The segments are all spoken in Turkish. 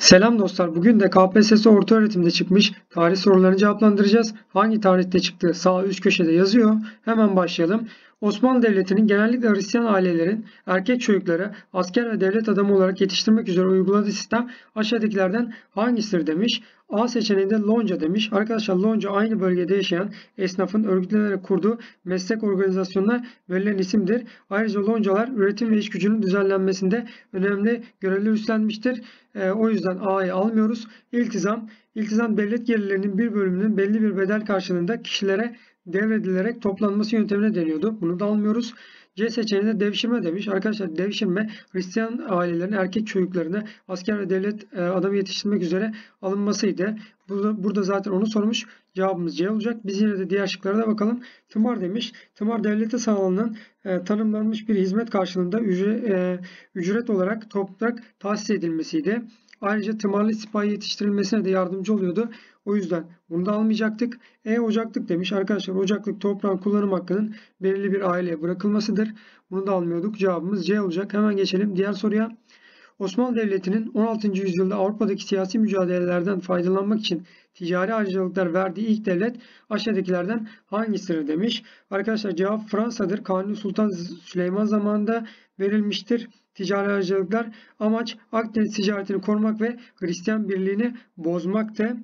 Selam dostlar. Bugün de KPSS ortaöğretimde çıkmış tarih sorularını cevaplandıracağız. Hangi tarihte çıktığı sağ üst köşede yazıyor. Hemen başlayalım. Osmanlı Devleti'nin genellikle Hristiyan ailelerin erkek çocukları asker ve devlet adamı olarak yetiştirmek üzere uyguladığı sistem aşağıdakilerden hangisidir demiş. A seçeneğinde lonca demiş. Arkadaşlar lonca aynı bölgede yaşayan esnafın örgütlenerek kurduğu meslek organizasyonuna verilen isimdir. Ayrıca loncalar üretim ve iş gücünün düzenlenmesinde önemli görevler üstlenmiştir. O yüzden A'yı almıyoruz. İltizam. İltizam devlet gelirlerinin bir bölümünün belli bir bedel karşılığında kişilere devredilerek toplanması yöntemine deniyordu. Bunu da almıyoruz. C seçeneğinde devşirme demiş. Arkadaşlar devşirme Hristiyan ailelerin erkek çocuklarını asker ve devlet adamı yetiştirmek üzere alınmasıydı. Burada zaten onu sormuş. Cevabımız C olacak. Biz yine de diğer şıklara da bakalım. Tımar demiş. Tımar devlete sağlanan tanımlanmış bir hizmet karşılığında ücret olarak toprak tahsis edilmesiydi. Ayrıca tımarlı sipahi yetiştirilmesine de yardımcı oluyordu. O yüzden bunu da almayacaktık. Ocaklık demiş. Arkadaşlar ocaklık toprağın kullanım hakkının belirli bir aileye bırakılmasıdır. Bunu da almıyorduk. Cevabımız C olacak. Hemen geçelim diğer soruya. Osmanlı Devleti'nin 16. yüzyılda Avrupa'daki siyasi mücadelelerden faydalanmak için ticari ayrıcalıklar verdiği ilk devlet aşağıdakilerden hangisidir demiş. Arkadaşlar cevap Fransa'dır. Kanuni Sultan Süleyman zamanında verilmiştir. Ticari ayrıcalıklar amaç Akdeniz ticaretini korumak ve Hristiyan birliğini bozmaktı.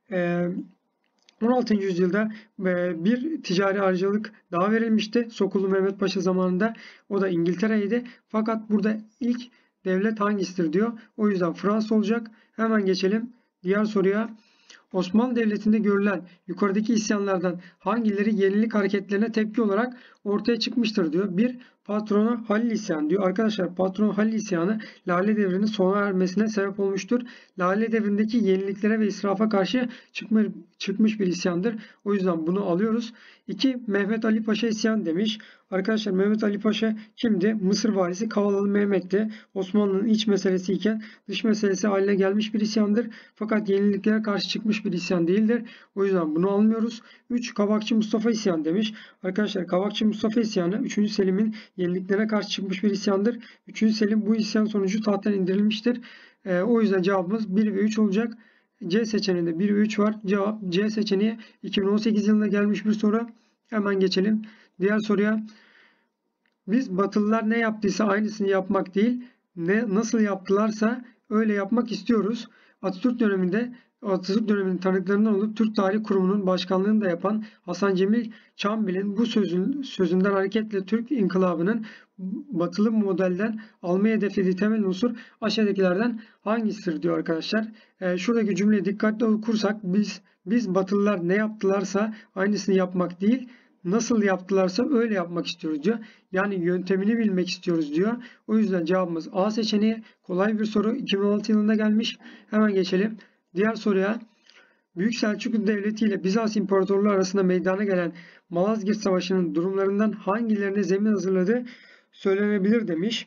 16. yüzyılda bir ticari ayrıcalık daha verilmişti. Sokullu Mehmet Paşa zamanında. O da İngiltere'ydi. Fakat burada ilk devlet hangisidir diyor. O yüzden Fransa olacak. Hemen geçelim diğer soruya. Osmanlı Devleti'nde görülen yukarıdaki isyanlardan hangileri yenilik hareketlerine tepki olarak ortaya çıkmıştır diyor. Bir, patrona Halil isyanı diyor. Arkadaşlar patron Halil isyanı Lale Devri'nin sona ermesine sebep olmuştur. Lale Devri'ndeki yeniliklere ve israfa karşı çıkmış bir isyandır. O yüzden bunu alıyoruz. 2. Mehmet Ali Paşa isyan demiş. Arkadaşlar Mehmet Ali Paşa kimdi? Mısır valisi Kavalalı Mehmet'ti. Osmanlı'nın iç meselesi iken dış meselesi haline gelmiş bir isyandır. Fakat yeniliklere karşı çıkmış bir isyan değildir. O yüzden bunu almıyoruz. 3. Kavakçı Mustafa isyan demiş. Arkadaşlar Kavakçı Mustafa isyanı 3. Selim'in yeniliklere karşı çıkmış bir isyandır. 3. Selim bu isyan sonucu tahttan indirilmiştir. O yüzden cevabımız 1 ve 3 olacak. C seçeneğinde 1 ve 3 var. Cevap C seçeneği 2018 yılında gelmiş bir soru. Hemen geçelim diğer soruya. Biz Batılılar ne yaptıysa aynısını yapmak değil, nasıl yaptılarsa öyle yapmak istiyoruz. Atatürk döneminin tanıklarından olup Türk Tarih Kurumu'nun başkanlığını da yapan Hasan Cemil Çambil'in bu sözünden hareketle Türk İnkılabı'nın batılı modelden almaya hedeflediği temel unsur aşağıdakilerden hangisidir diyor arkadaşlar. Şuradaki cümleyi dikkatli okursak biz Batılılar ne yaptılarsa aynısını yapmak değil, nasıl yaptılarsa öyle yapmak istiyoruz diyor. Yani yöntemini bilmek istiyoruz diyor. O yüzden cevabımız A seçeneği. Kolay bir soru. 2016 yılında gelmiş. Hemen geçelim. Diğer soruya. Büyük Selçuklu Devleti ile Bizans İmparatorluğu arasında meydana gelen Malazgirt Savaşı'nın durumlarından hangilerine zemin hazırladığı söylenebilir demiş.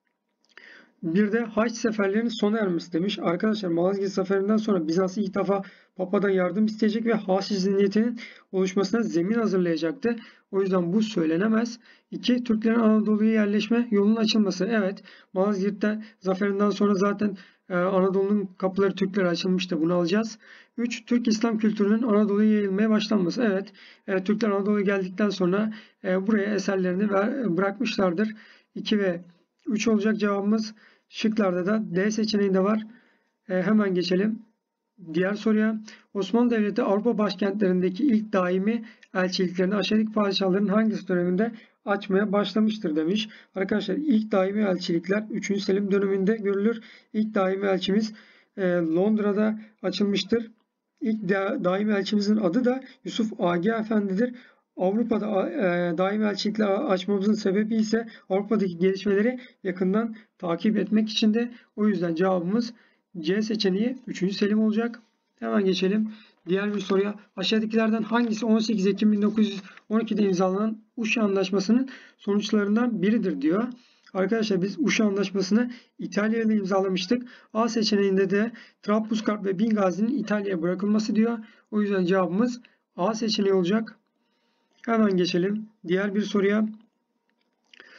Bir de Haç seferlerinin sona ermesi demiş. Arkadaşlar Malazgirt Seferinden sonra Bizans ilk defa Papa'dan yardım isteyecek ve Haçlı zihniyetinin oluşmasına zemin hazırlayacaktı. O yüzden bu söylenemez. 2. Türklerin Anadolu'ya yerleşme yolunun açılması. Evet, Malazgirt'ten zaferinden sonra zaten Anadolu'nun kapıları Türklere açılmıştı. Bunu alacağız. 3. Türk İslam kültürünün Anadolu'ya yayılmaya başlanması. Evet, Türkler Anadolu'ya geldikten sonra buraya eserlerini bırakmışlardır. 2 ve 3 olacak cevabımız. Şıklarda da D seçeneğinde var. Hemen geçelim diğer soruya. Osmanlı Devleti Avrupa başkentlerindeki ilk daimi elçiliklerini aşağıdaki padişahların hangisi döneminde açmaya başlamıştır demiş. Arkadaşlar ilk daimi elçilikler 3. Selim döneminde görülür. İlk daimi elçimiz Londra'da açılmıştır. İlk daimi elçimizin adı da Yusuf Agi Efendi'dir. Avrupa'da daimi elçilikler açmamızın sebebi ise Avrupa'daki gelişmeleri yakından takip etmek için de. O yüzden cevabımız C seçeneği 3. Selim olacak. Hemen geçelim diğer bir soruya. Aşağıdakilerden hangisi 18 Ekim 1912'de imzalanan Uşa Anlaşması'nın sonuçlarından biridir diyor. Arkadaşlar biz Uşa Anlaşması'nı İtalya ile imzalamıştık. A seçeneğinde de Trablusgarp ve Bingazi'nin İtalya'ya bırakılması diyor. O yüzden cevabımız A seçeneği olacak. Hemen geçelim diğer bir soruya.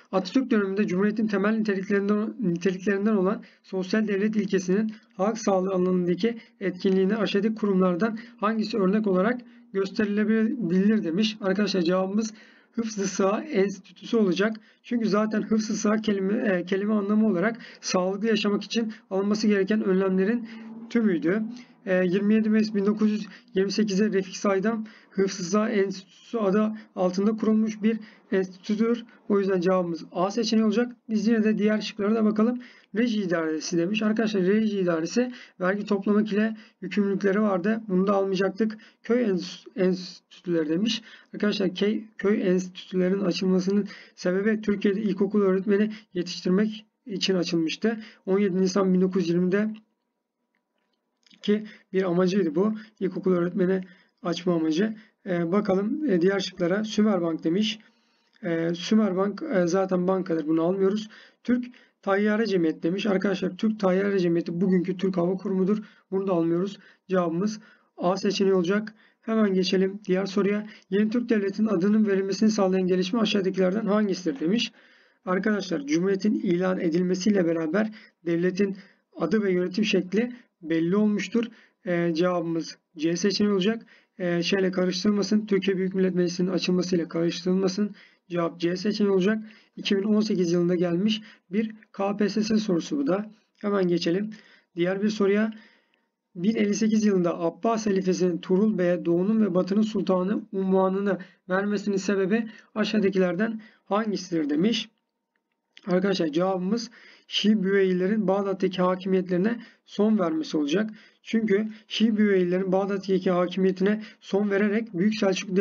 Atatürk döneminde Cumhuriyet'in temel niteliklerinden olan sosyal devlet ilkesinin halk sağlığı alanındaki etkinliğine aşağıdaki kurumlardan hangisi örnek olarak gösterilebilir demiş. Arkadaşlar cevabımız Hıfzı Sıha Enstitüsü olacak. Çünkü zaten Hıfzı Sıha kelime anlamı olarak sağlıklı yaşamak için alınması gereken önlemlerin tümüydü. 27 Mayıs 1928'de Refik Saydam Hıfzı Sıha Enstitüsü adı altında kurulmuş bir enstitüdür. O yüzden cevabımız A seçeneği olacak. Biz yine de diğer şıklara da bakalım. Reji idaresi demiş. Arkadaşlar reji idaresi vergi toplamak ile yükümlülükleri vardı. Bunu da almayacaktık. Köy enstitüleri demiş. Arkadaşlar köy enstitülerinin açılmasının sebebi Türkiye'de ilkokul öğretmeni yetiştirmek için açılmıştı. 17 Nisan 1920'de ki bir amacıydı bu. İlkokul öğretmeni açma amacı. Bakalım diğer şıklara. Sümerbank demiş. Sümerbank zaten bankadır. Bunu almıyoruz. Türk Tayyare Cemiyeti demiş. Arkadaşlar Türk Tayyare Cemiyeti bugünkü Türk Hava Kurumu'dur. Bunu da almıyoruz. Cevabımız A seçeneği olacak. Hemen geçelim diğer soruya. Yeni Türk Devleti'nin adının verilmesini sağlayan gelişme aşağıdakilerden hangisidir demiş. Arkadaşlar Cumhuriyet'in ilan edilmesiyle beraber devletin adı ve yönetim şekli belli olmuştur. Cevabımız C seçeneği olacak. Şeyle karıştırılmasın. Türkiye Büyük Millet Meclisi'nin açılmasıyla karıştırılmasın. Cevap C seçeneği olacak. 2018 yılında gelmiş bir KPSS sorusu bu da. Hemen geçelim. Diğer bir soruya. 1058 yılında Abbas halifesinin Tuğrul Bey'e Doğu'nun ve Batı'nın sultanı unvanını vermesinin sebebi aşağıdakilerden hangisidir demiş. Arkadaşlar cevabımız Şii Büveylilerin Bağdat'taki hakimiyetlerine son vermesi olacak. Çünkü Şii Büveylilerin Bağdat'taki hakimiyetine son vererek Büyük Selçuklu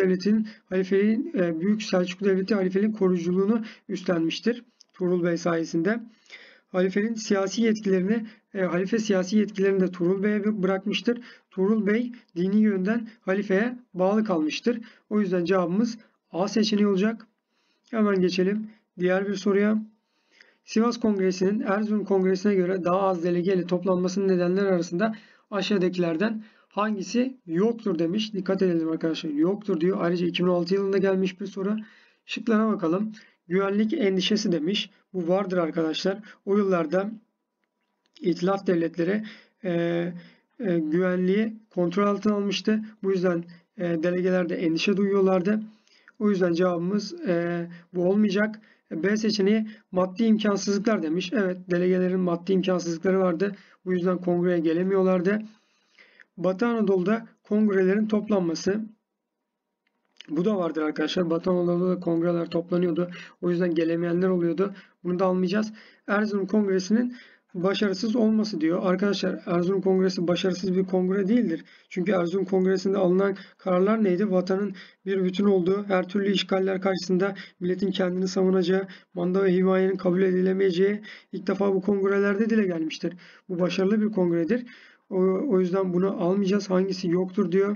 Devleti halifeliğin koruyuculuğunu üstlenmiştir. Tuğrul Bey sayesinde. Halife siyasi yetkilerini de Tuğrul Bey'e bırakmıştır. Tuğrul Bey dini yönden halifeye bağlı kalmıştır. O yüzden cevabımız A seçeneği olacak. Hemen geçelim diğer bir soruya. Sivas Kongresi'nin Erzurum Kongresi'ne göre daha az delege ile toplanmasının nedenleri arasında aşağıdakilerden hangisi yoktur demiş. Dikkat edelim arkadaşlar. Yoktur diyor. Ayrıca 2006 yılında gelmiş bir soru. Şıklara bakalım. Güvenlik endişesi demiş. Bu vardır arkadaşlar. O yıllarda İtilaf devletleri güvenliği kontrol altına almıştı. Bu yüzden delegeler de endişe duyuyorlardı. O yüzden cevabımız bu olmayacak. B seçeneği maddi imkansızlıklar demiş. Evet, delegelerin maddi imkansızlıkları vardı. Bu yüzden kongreye gelemiyorlardı. Batı Anadolu'da kongrelerin toplanması. Bu da vardır arkadaşlar. Batı Anadolu'da da kongreler toplanıyordu. O yüzden gelemeyenler oluyordu. Bunu da almayacağız. Erzurum Kongresi'nin başarısız olması diyor. Arkadaşlar Erzurum Kongresi başarısız bir kongre değildir. Çünkü Erzurum Kongresi'nde alınan kararlar neydi? Vatanın bir bütün olduğu, her türlü işgaller karşısında milletin kendini savunacağı, manda ve himayenin kabul edilemeyeceği ilk defa bu kongrelerde dile gelmiştir. Bu başarılı bir kongredir. O yüzden bunu almayacağız. Hangisi yoktur diyor.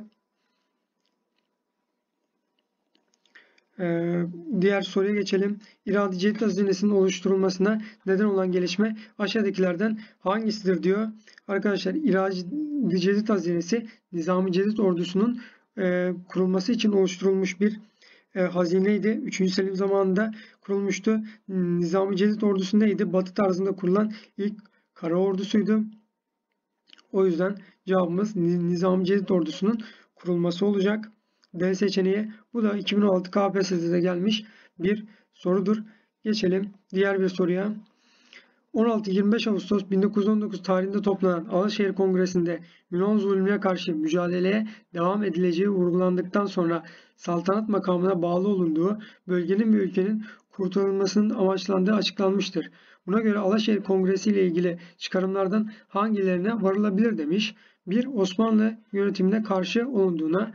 Diğer soruya geçelim. İradi Cedid Hazinesi'nin oluşturulmasına neden olan gelişme aşağıdakilerden hangisidir diyor. Arkadaşlar İradi Cedid Hazinesi Nizami Cedid ordusunun kurulması için oluşturulmuş bir hazineydi. 3. Selim zamanında kurulmuştu. Nizami Cedid ordusu neydi? Batı tarzında kurulan ilk kara ordusuydu. O yüzden cevabımız Nizami Cedid ordusunun kurulması olacak. D seçeneği. Bu da 2016 KPSS'de gelmiş bir sorudur. Geçelim diğer bir soruya. 16-25 Ağustos 1919 tarihinde toplanan Alaşehir Kongresi'nde Yunan zulmüne karşı mücadeleye devam edileceği vurgulandıktan sonra saltanat makamına bağlı olunduğu bölgenin ve ülkenin kurtarılmasının amaçlandığı açıklanmıştır. Buna göre Alaşehir Kongresi ile ilgili çıkarımlardan hangilerine varılabilir demiş. 1. Osmanlı yönetimine karşı olunduğuna.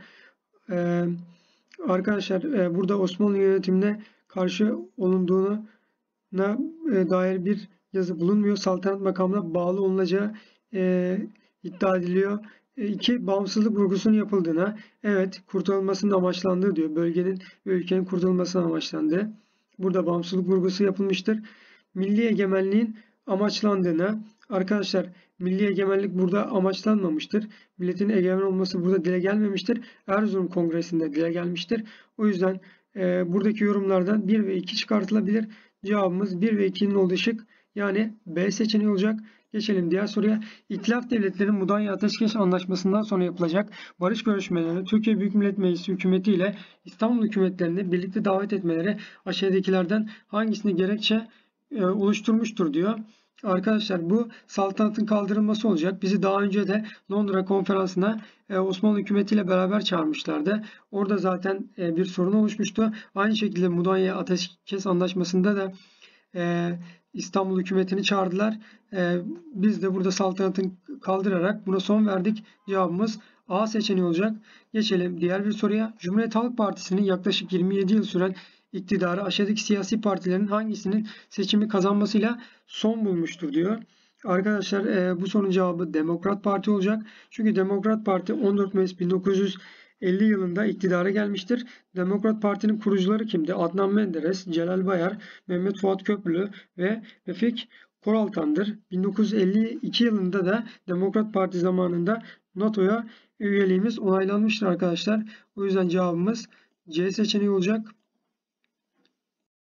Arkadaşlar burada Osmanlı yönetimine karşı olunduğuna dair bir yazı bulunmuyor. Saltanat makamına bağlı olunacağı iddia ediliyor. 2. Bağımsızlık vurgusunun yapıldığına. Evet, kurtarılmasının amaçlandığı diyor. Bölgenin ve ülkenin kurtarılmasının amaçlandığı. Burada bağımsızlık vurgusu yapılmıştır. Milli egemenliğin amaçlandığına. Arkadaşlar milli egemenlik burada amaçlanmamıştır. Milletin egemen olması burada dile gelmemiştir. Erzurum Kongresi'nde dile gelmiştir. O yüzden buradaki yorumlardan 1 ve 2 çıkartılabilir. Cevabımız 1 ve 2'nin olduğu şık, yani B seçeneği olacak. Geçelim diğer soruya. İtilaf Devletleri Mudanya Ateşkes Anlaşması'ndan sonra yapılacak barış görüşmelerine Türkiye Büyük Millet Meclisi hükümeti ile İstanbul hükümetlerini birlikte davet etmeleri aşağıdakilerden hangisini gerekçe oluşturmuştur diyor. Arkadaşlar bu saltanatın kaldırılması olacak. Bizi daha önce de Londra konferansına Osmanlı hükümetiyle beraber çağırmışlardı. Orada zaten bir sorun oluşmuştu. Aynı şekilde Mudanya Ateşkes Anlaşması'nda da İstanbul hükümetini çağırdılar. Biz de burada saltanatın kaldırarak buna son verdik. Cevabımız A seçeneği olacak. Geçelim diğer bir soruya. Cumhuriyet Halk Partisi'nin yaklaşık 27 yıl süren iktidarı aşağıdaki siyasi partilerin hangisinin seçimi kazanmasıyla son bulmuştur diyor. Arkadaşlar bu sorunun cevabı Demokrat Parti olacak. Çünkü Demokrat Parti 14 Mayıs 1950 yılında iktidara gelmiştir. Demokrat Parti'nin kurucuları kimdi? Adnan Menderes, Celal Bayar, Mehmet Fuat Köprülü ve Refik Koraltan'dır. 1952 yılında da Demokrat Parti zamanında NATO'ya üyeliğimiz onaylanmıştır arkadaşlar. O yüzden cevabımız C seçeneği olacak.